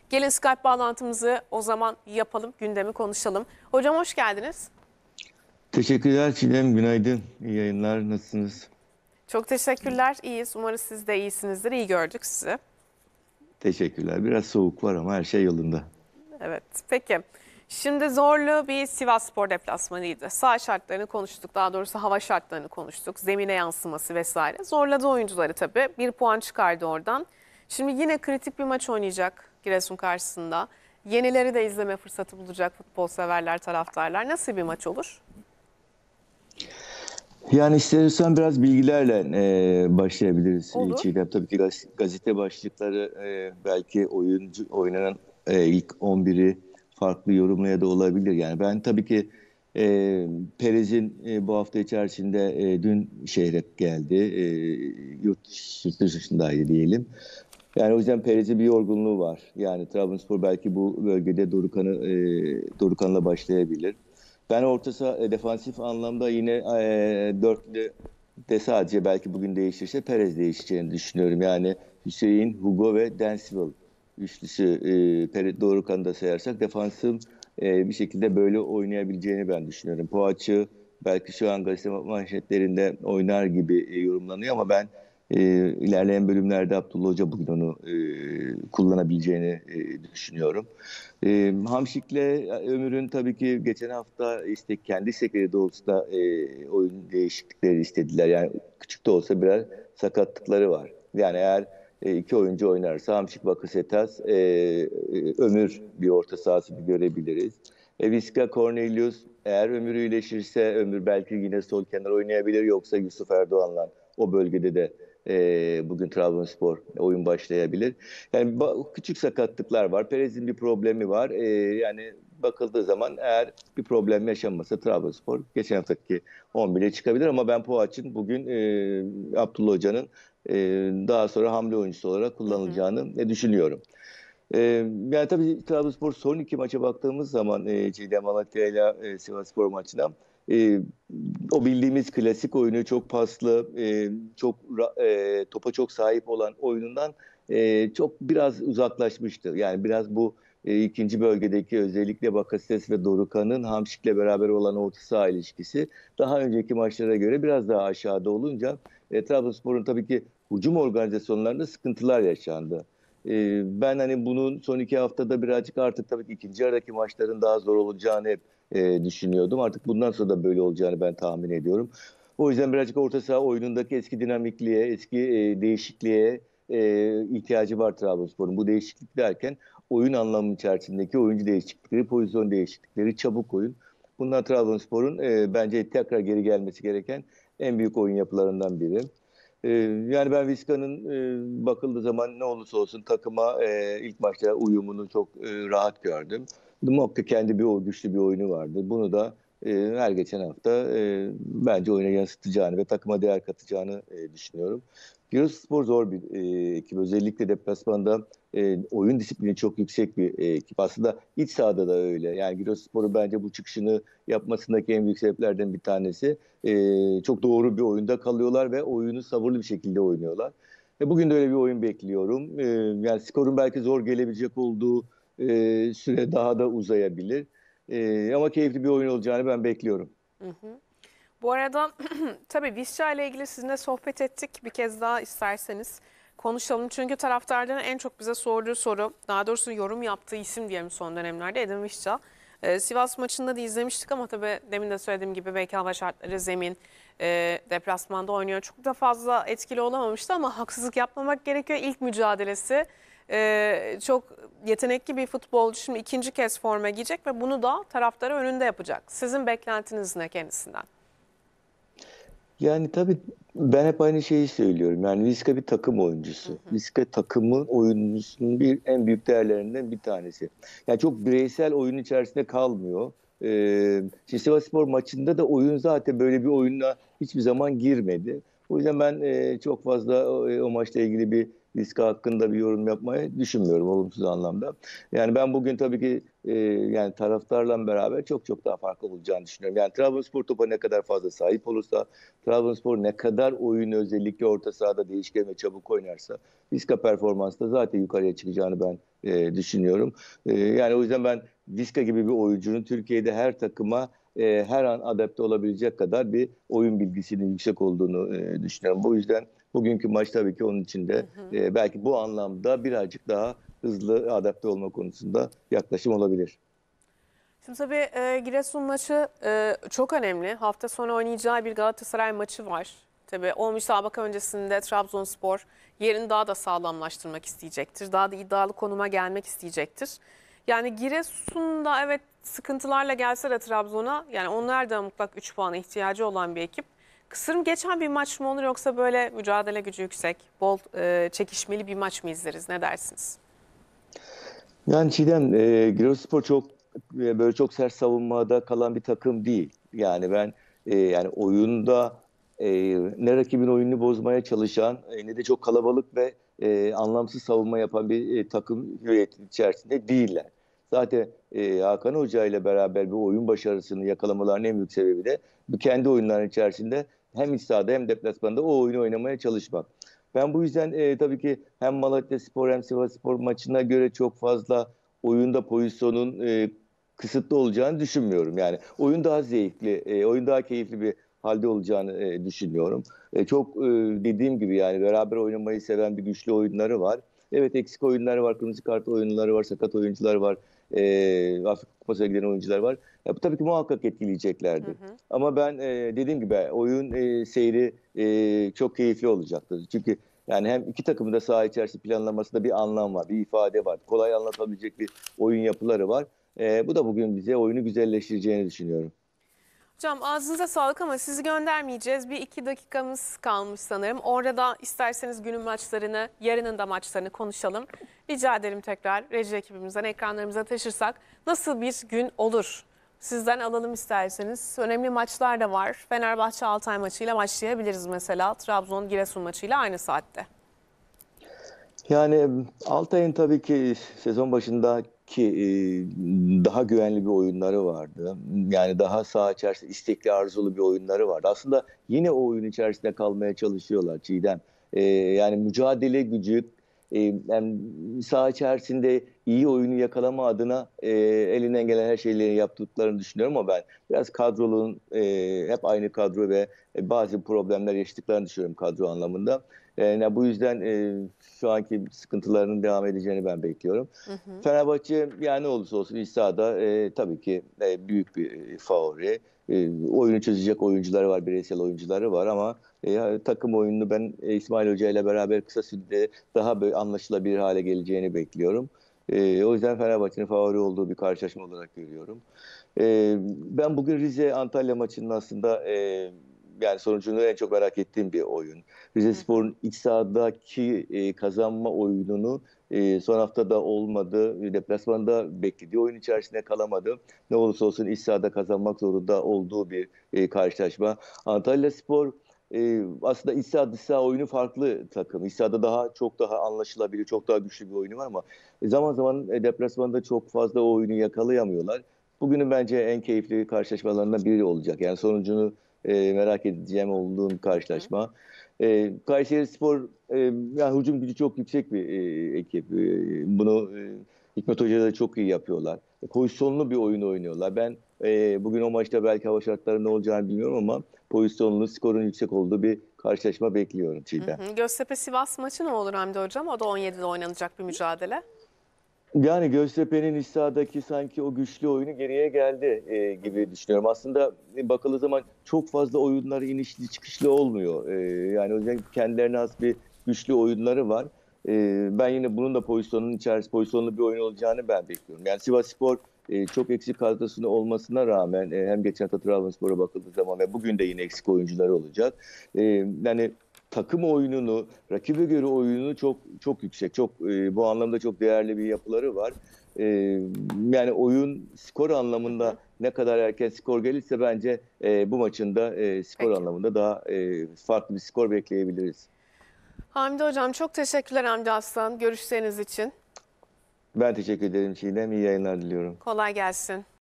Gelin Skype bağlantımızı o zaman yapalım, gündemi konuşalım. Hocam hoş geldiniz. Teşekkürler Çiğdem, günaydın. İyi yayınlar, nasılsınız? Çok teşekkürler, iyiyiz. Umarız siz de iyisinizdir, iyi gördük sizi. Teşekkürler. Biraz soğuk var ama her şey yolunda. Evet, peki. Şimdi zorlu bir Sivasspor deplasmanıydı. Saha şartlarını konuştuk, daha doğrusu hava şartlarını konuştuk. Zemine yansıması vesaire. Zorladı oyuncuları tabii. Bir puan çıkardı oradan. Şimdi yine kritik bir maç oynayacak Giresun karşısında. Yenileri de izleme fırsatı bulacak futbol severler, taraftarlar. Nasıl bir maç olur? Yani istersen biraz bilgilerle başlayabiliriz Olur. Çiğdem. Tabii ki gazete başlıkları belki oynanan ilk 11'i farklı yorumlaya da olabilir. Yani ben tabii ki Perez'in bu hafta içerisinde dün şehre geldi. Yurt dışındaydı diyelim. Yani o yüzden Perez'in bir yorgunluğu var. Yani Trabzonspor belki bu bölgede Dorukhan'la başlayabilir. Ben defansif anlamda yine dörtlü de sadece belki bugün değişirse Perez değişeceğini düşünüyorum. Yani Hüseyin, Hugo ve Densival üçlüsü Perez, Dorukhan'ı da sayarsak defansın bir şekilde böyle oynayabileceğini ben düşünüyorum. Poğaçı belki şu an gazete manşetlerinde oynar gibi yorumlanıyor ama ben ilerleyen bölümlerde Abdullah Hoca bugün onu kullanabileceğini düşünüyorum. Hamşik'le Ömür'ün tabii ki geçen hafta kendi istekleri doğrultusunda oyun değişiklikleri istediler. Yani küçük de olsa sakatlıkları var. Yani eğer iki oyuncu oynarsa Hamşik, Bakasetas, Ömür bir orta sahası görebiliriz. Vizca, Cornelius eğer Ömür iyileşirse Ömür belki yine sol kenar oynayabilir, yoksa Yusuf Erdoğan'la o bölgede de bugün Trabzonspor oyun başlayabilir. Yani küçük sakatlıklar var. Perez'in bir problemi var. Yani bakıldığı zaman eğer bir problem yaşanmasa Trabzonspor geçen haftaki 11'e çıkabilir ama ben Poğaç'ın bugün Abdullah Hoca'nın daha sonra hamle oyuncusu olarak Hı hı. kullanılacağını düşünüyorum. Ee, Yani tabii Trabzonspor son iki maça baktığımız zaman Çiğdem, Malatya ile Sivasspor maçına e, o bildiğimiz klasik oyunu, çok paslı, topa çok sahip olan oyunundan çok biraz uzaklaşmıştı. Yani biraz bu ikinci bölgedeki özellikle Bakasetas ve Dorukhan'ın Hamşik'le beraber olan orta saha ilişkisi daha önceki maçlara göre biraz daha aşağıda olunca Trabzonspor'un tabii ki hücum organizasyonlarında sıkıntılar yaşandı. Ben hani bunun son iki haftada birazcık artık tabii ki ikinci yarıdaki maçların daha zor olacağını hep düşünüyordum. Artık bundan sonra da böyle olacağını ben tahmin ediyorum. O yüzden birazcık orta saha oyunundaki eski dinamikliğe, eski değişikliğe ihtiyacı var Trabzonspor'un. Bu değişiklik derken oyun anlamı içerisindeki oyuncu değişiklikleri, pozisyon değişiklikleri, çabuk oyun. Bunlar Trabzonspor'un bence tekrar geri gelmesi gereken en büyük oyun yapılarından biri. Yani ben Vizca'nın bakıldığı zaman ne olursa olsun takıma ilk maçta uyumunu çok rahat gördüm. Muhakkak kendi güçlü bir oyunu vardı. Bunu da her geçen hafta bence oyuna yansıtacağını ve takıma değer katacağını düşünüyorum. Giresunspor zor bir ekip. Özellikle deplasmanda oyun disiplini çok yüksek bir ekip. Aslında iç sahada da öyle. Yani Giresunspor'un bence bu çıkışını yapmasındaki en büyük sebeplerden bir tanesi çok doğru bir oyunda kalıyorlar ve oyunu sabırlı bir şekilde oynuyorlar. Bugün de öyle bir oyun bekliyorum. Yani skorun belki zor gelebilecek olduğu süre daha da uzayabilir. Ama keyifli bir oyun olacağını ben bekliyorum. Hı hı. Bu arada tabii Visca ile ilgili sizinle sohbet ettik. Bir kez daha isterseniz konuşalım. Çünkü taraftarların en çok bize sorduğu soru, daha doğrusu yorum yaptığı isim diyelim son dönemlerde Edin Visca. Sivas maçında da izlemiştik ama tabii demin de söylediğim gibi belki hava şartları, zemin, deplasmanda oynuyor. Çok da fazla etkili olamamıştı ama haksızlık yapmamak gerekiyor. İlk mücadelesi çok yetenekli bir futbolcu. Şimdi ikinci kez forma giyecek ve bunu da taraftarı önünde yapacak. Sizin beklentiniz ne kendisinden? Yani tabii ben hep aynı şeyi söylüyorum. Yani Vizca bir takım Hı oyuncusu. hı. Vizca takımın oyuncusunun en büyük değerlerinden bir tanesi. Yani çok bireysel oyun içerisinde kalmıyor. Şimdi Sivasspor maçında da oyun zaten böyle bir oyunla hiçbir zaman girmedi. O yüzden ben çok fazla o maçla ilgili bir Vizca hakkında bir yorum yapmayı düşünmüyorum olumsuz anlamda. Yani ben bugün tabii ki yani taraftarla beraber çok daha farklı olacağını düşünüyorum. Yani Trabzonspor topa ne kadar fazla sahip olursa, Trabzonspor ne kadar oyunu özellikle orta sahada değişken ve çabuk oynarsa, Vizca performansı zaten yukarıya çıkacağını ben düşünüyorum. Yani o yüzden ben Vizca gibi bir oyuncunun Türkiye'de her takıma her an adapte olabilecek kadar bir oyun bilgisinin yüksek olduğunu düşünüyorum. Bu yüzden bugünkü maç tabii ki onun için de belki bu anlamda birazcık daha hızlı adapte olma konusunda yaklaşım olabilir. Şimdi tabii Giresun maçı çok önemli. Hafta sonu oynayacağı bir Galatasaray maçı var. Tabii o müsabaka öncesinde Trabzonspor yerini daha da sağlamlaştırmak isteyecektir. Daha da iddialı konuma gelmek isteyecektir. Yani Giresun'da evet sıkıntılarla gelse de Trabzon'a yani onlar da mutlak 3 puana ihtiyacı olan bir ekip. Kısır geçen bir maç mı olur yoksa böyle mücadele gücü yüksek, bol çekişmeli bir maç mı izleriz? Ne dersiniz? Yani Çiğdem, Giresunspor böyle çok sert savunmada kalan bir takım değil. Yani ben yani oyunda ne rakibin oyununu bozmaya çalışan ne de çok kalabalık ve anlamsız savunma yapan bir takım hüviyeti içerisinde değiller. Zaten Hakan Hoca ile beraber bir oyun başarısını yakalamaların en büyük sebebi de bu kendi oyunların içerisinde hem iç sahada hem deplasmanda o oyunu oynamaya çalışmak. Ben bu yüzden tabii ki hem Malatyaspor hem Sivasspor maçına göre çok fazla oyunda pozisyonun kısıtlı olacağını düşünmüyorum. Yani oyun daha zevkli, oyun daha keyifli bir halde olacağını düşünüyorum. Çok dediğim gibi yani beraber oynamayı seven bir güçlü oyunları var. Evet, eksik oyunları var, kırmızı kart oyunları var, sakat oyuncular var, Afrika Kupası'na giden oyuncular var. Ya, bu tabii ki muhakkak Hı etkileyeceklerdir. hı. Ama ben dediğim gibi oyun seyri çok keyifli olacaktır. Çünkü yani hem iki takımın da saha içerisinde planlamasında bir anlam var, bir ifade var. Kolay anlatabilecek bir oyun yapıları var. Bu da bugün bize oyunu güzelleştireceğini düşünüyorum. Hocam ağzınıza sağlık ama sizi göndermeyeceğiz. Bir iki dakikamız kalmış sanırım. Orada da isterseniz günün maçlarını, yarının da maçlarını konuşalım. Rica ederim tekrar reji ekibimizden ekranlarımıza taşırsak nasıl bir gün olur? Sizden alalım isterseniz. Önemli maçlar da var. Fenerbahçe Altay maçıyla başlayabiliriz mesela. Trabzon Giresun maçıyla aynı saatte. Yani Altay'ın tabii ki sezon başındaki daha güvenli bir oyunları vardı. Yani daha saha içerisinde istekli, arzulu bir oyunları vardı. Aslında yine o oyun içerisinde kalmaya çalışıyorlar Çiğdem. Yani mücadele gücü, yani saha içerisinde iyi oyunu yakalama adına elinden gelen her şeyleri yaptıklarını düşünüyorum ama ben biraz kadronun hep aynı kadro ve bazı problemler yaşadıklarını düşünüyorum kadro anlamında. Yani bu yüzden şu anki sıkıntılarının devam edeceğini ben bekliyorum. Hı hı. Fenerbahçe yani ne olursa olsun iç sahada tabii ki büyük bir favori. Oyunu çözecek oyuncuları var, bireysel oyuncuları var ama takım oyununu ben İsmail Hoca ile beraber kısa sürede daha böyle anlaşılabilir hale geleceğini bekliyorum. O yüzden Fenerbahçe'nin favori olduğu bir karşılaşma olarak görüyorum. Ben bugün Rize-Antalya maçının aslında yani sonucunu en çok merak ettiğim bir oyun. Hı hı. Rizespor'un iç sahadaki kazanma oyununu son haftada olmadı. Deplasmanda beklediği oyun içerisinde kalamadı. Ne olursa olsun iç sahada kazanmak zorunda olduğu bir karşılaşma. Antalyaspor aslında iç saha dış saha oyunu farklı takım. İç sahada çok daha anlaşılabilir, çok daha güçlü bir oyunu var ama zaman zaman deplasmanda çok fazla o oyunu yakalayamıyorlar. Bugünün bence en keyifli karşılaşmalarından biri olacak. Yani sonucunu merak edeceğim olduğum Hı hı. karşılaşma. Kayserispor yani hücum gücü çok yüksek bir ekip. Bunu Hikmet Hoca da çok iyi yapıyorlar. Pozisyonlu bir oyun oynuyorlar. Ben bugün o maçta belki hava şartları ne olacağını bilmiyorum ama pozisyonlu, skorun yüksek olduğu bir karşılaşma bekliyorum Hı Çiğdem. hı. Göztepe Sivas maçı ne olur Hamdi Hocam? O da 17'de oynanacak bir mücadele. Yani Göztepe'nin iç sahadaki sanki o güçlü oyunu geriye geldi Hı hı. gibi düşünüyorum. Aslında bakıldığı zaman çok fazla oyunları inişli çıkışlı olmuyor. Yani o yüzden kendilerine has bir güçlü oyunları var. Ben yine bunun da pozisyonun içerisinde pozisyonlu bir oyun olacağını ben bekliyorum. Yani Sivasspor çok eksik kadrosunda olmasına rağmen hem geçen hafta Trabzonspor'a bakıldığı zaman ve bugün de yine eksik oyuncuları olacak. Yani takım oyununu, rakibe göre oyununu çok yüksek. Bu anlamda çok değerli bir yapıları var. E, Yani oyun skor Hı anlamında hı. ne kadar erken skor gelirse bence bu maçın da skor Peki. anlamında daha farklı bir skor bekleyebiliriz. Hamdi Hocam çok teşekkürler Hamdi Aslan görüşleriniz için. Ben teşekkür ederim Çiğdem. İyi yayınlar diliyorum. Kolay gelsin.